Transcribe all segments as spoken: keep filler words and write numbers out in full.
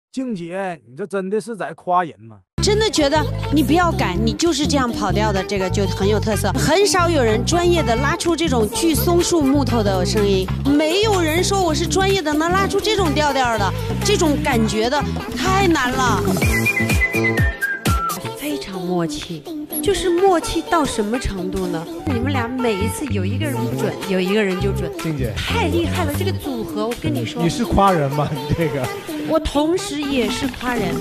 静姐，你这真的是在夸人吗？ 真的觉得你不要改，你就是这样跑调的，这个就很有特色。很少有人专业的拉出这种锯松树木头的声音，没有人说我是专业的能拉出这种调调的，这种感觉的太难了。非常默契，就是默契到什么程度呢？你们俩每一次有一个人不准，有一个人就准。 静姐太厉害了，这个组合我跟你说。 你是夸人吗？你这个。 我同时也是夸人。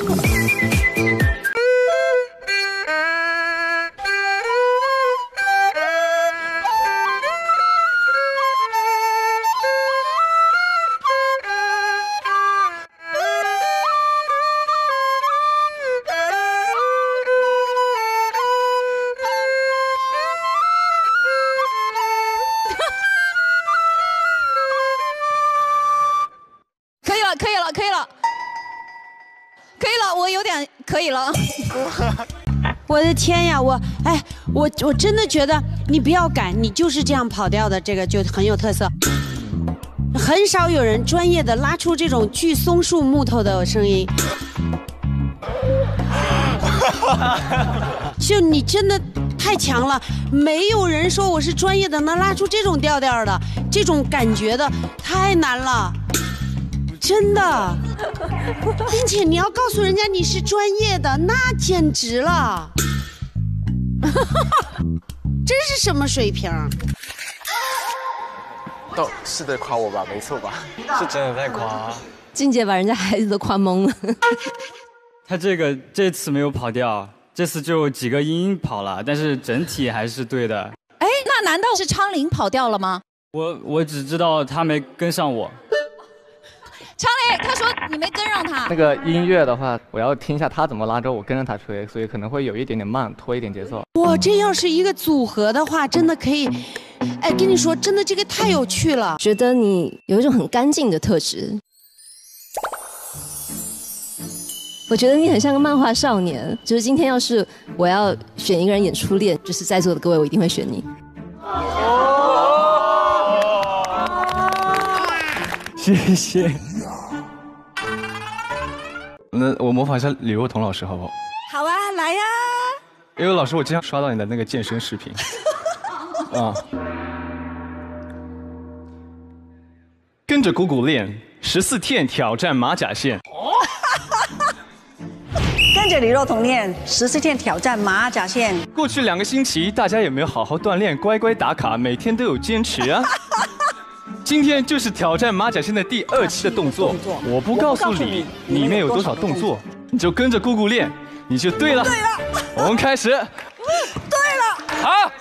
可以了，可以了，可以了，可以了，我有点可以了。 我的天呀，我哎，我我真的觉得你不要改，你就是这样跑调的，这个就很有特色。很少有人专业的拉出这种锯松树木头的声音。就你真的太强了，没有人说我是专业的能拉出这种调调的，这种感觉的太难了。真的，并且你要告诉人家你是专业的，那简直了，这是什么水平？ 都是在夸我吧？没错吧？ 是真的在夸。 静姐把人家孩子都夸懵了。 他这个这次没有跑调，这次就几个音跑了，但是整体还是对的。 哎，那难道是昌龄跑调了吗？ 我我只知道他没跟上我。 昌龄，他说你没跟上他。 那个音乐的话，我要听一下他怎么拉之后，我跟着他吹，所以可能会有一点点慢，拖一点节奏。 哇，这要是一个组合的话，真的可以。哎，跟你说，真的这个太有趣了。 觉得你有一种很干净的特质。我觉得你很像个漫画少年，就是今天要是我要选一个人演初恋，就是在座的各位，我一定会选你。 谢谢。那我模仿一下李若彤老师好不好？ 好啊，来呀！ 因为老师，我经常刷到你的那个健身视频。啊。跟着姑姑练十四天挑战马甲线。 跟着李若彤练十四天挑战马甲线。 过去两个星期，大家有没有好好锻炼，乖乖打卡，每天都有坚持啊？今天就是挑战马甲线的第二期的动作，我不告诉你里面有多少动作，你就跟着姑姑练，你就对了。 对了， 我们开始。 对了， 好。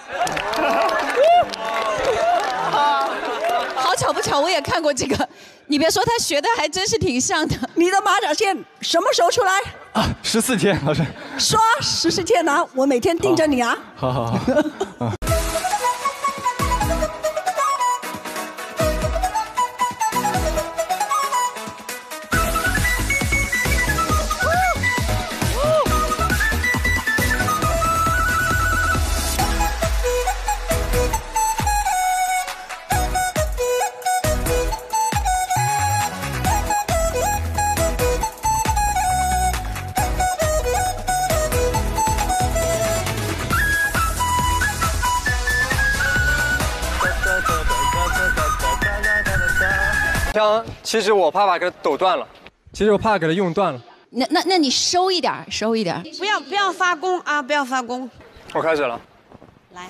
好巧不巧，我也看过这个。你别说，他学的还真是挺像的。 你的马甲线什么时候出来？ 啊，十四天，老师。 刷十四天啊，我每天盯着你啊。 好好好。啊其实我怕把给它抖断了， 其实我怕给它用断了。 那那那你收一点，收一点。 不要不要发功啊！不要发功。 我开始了。 来。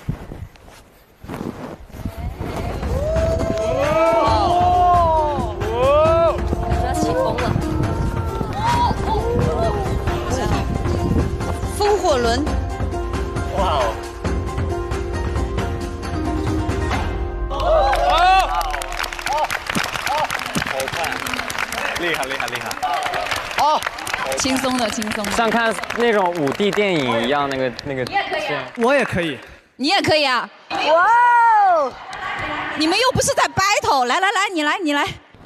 哦哦！要起风了。 风火轮。 哇哦！厉害厉害厉害！ 哦，轻松的轻松的， 像看那种五 D 电影一样，那个那个。 你也可以啊。 我也可以。 你也可以啊！哇哦！你们又不是在 battle， 来来来，你来你来。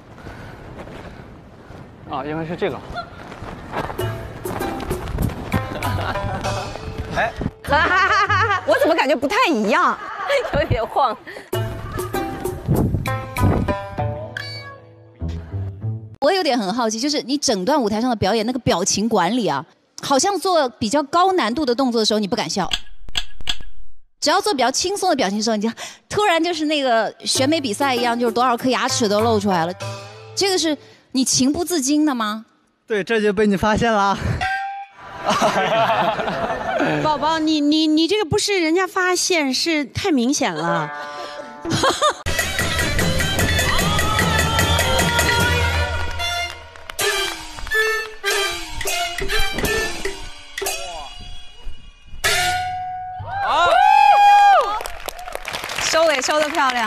啊，原来是这个。 哎，哈哈哈哈哈！我怎么感觉不太一样？有点晃。 我有点点很好奇，就是你整段舞台上的表演那个表情管理啊，好像做比较高难度的动作的时候你不敢笑，只要做比较轻松的表情的时候，你就突然就是那个选美比赛一样，就是多少颗牙齿都露出来了。这个是你情不自禁的吗？ 对，这就被你发现了。 宝宝，你你你这个不是人家发现，是太明显了。 收尾收得漂亮。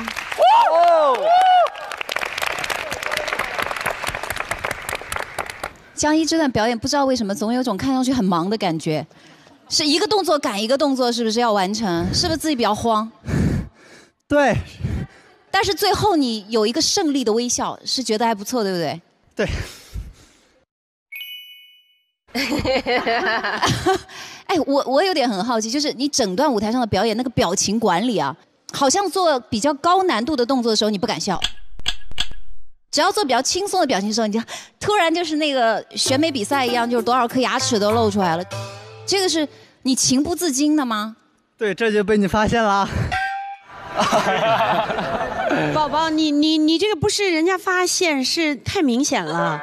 江一这段表演不知道为什么总有种看上去很忙的感觉，是一个动作赶一个动作，是不是要完成？是不是自己比较慌？ 对。 但是最后你有一个胜利的微笑，是觉得还不错，对不对？ 对。 哎，我我有点很好奇，就是你整段舞台上的表演那个表情管理啊，好像做比较高难度的动作的时候你不敢笑。只要做比较轻松的表情的时候，你就突然就是那个选美比赛一样，就是多少颗牙齿都露出来了。这个是你情不自禁的吗？ 对，这就被你发现了。 宝宝，你你你这个不是人家发现，是太明显了。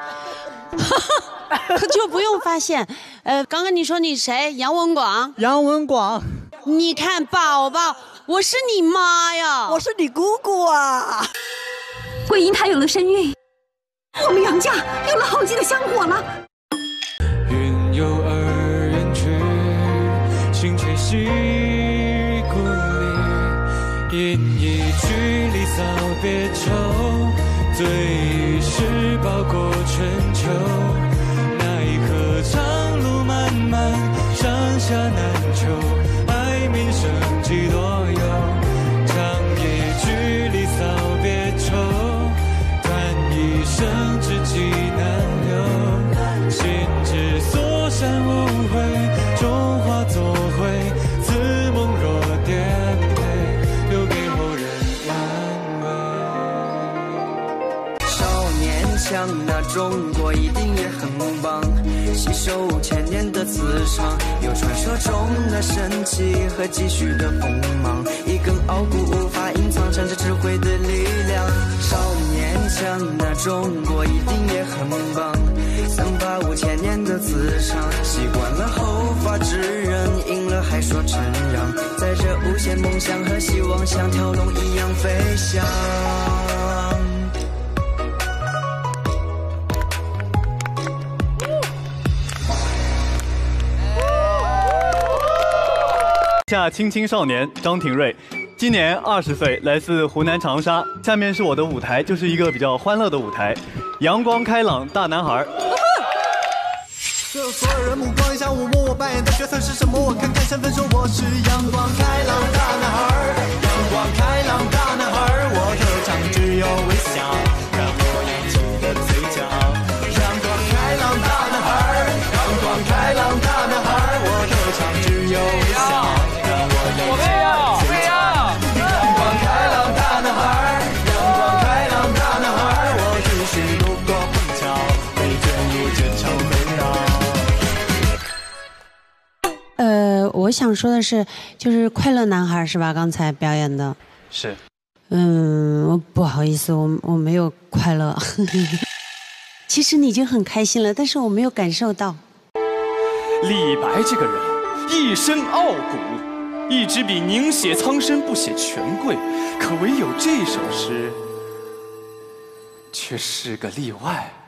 就不用发现。呃，刚刚你说你谁？杨文广。 杨文广。 你看，宝宝，我是你妈呀， 我是你姑姑啊。 桂英她有了身孕，我们杨家有了好几个香火了。 云游而远去，心却系故里。因一句离骚别愁，醉于时饱过春秋。那一刻长路漫漫，上下难求，爱名声几多有。唱一句离骚别愁，一生知己难留，心之所向无悔，终化作灰。此梦若颠沛，留给后人安慰。 少年强，那中国一定也很棒。吸收千年的磁场，有传说中的神奇和继续的锋芒。一根傲骨无法隐藏，闪着智慧的力量。少年强，那中国一定也很棒。散发五千年的磁场，习惯了后发制人，赢了还说承让。在这无限梦想和希望，像条龙一样飞翔。 下青青少年张廷瑞，今年二十岁，来自湖南长沙。下面是我的舞台，就是一个比较欢乐的舞台，阳光开朗大男孩。 所有人目光向我摸，我扮演的角色是什么？我看看身份，说我是阳光开朗大男孩。阳光开朗大男孩，我的唱只有微笑，让我眼睛的嘴角。阳光开朗大男孩，阳光开朗大男孩，我的唱只有微笑。我们要，我们要！阳光开朗大男孩，阳光开朗大男孩，我只是路过碰巧，被卷入这场纷扰。 呃，我想说的是，就是快乐男孩是吧？刚才表演的。 是。 嗯，我不好意思，我我没有快乐。其实你已经很开心了，但是我没有感受到。 李白这个人一身傲骨。一支笔凝写苍生，不写权贵，可唯有这首诗，却是个例外。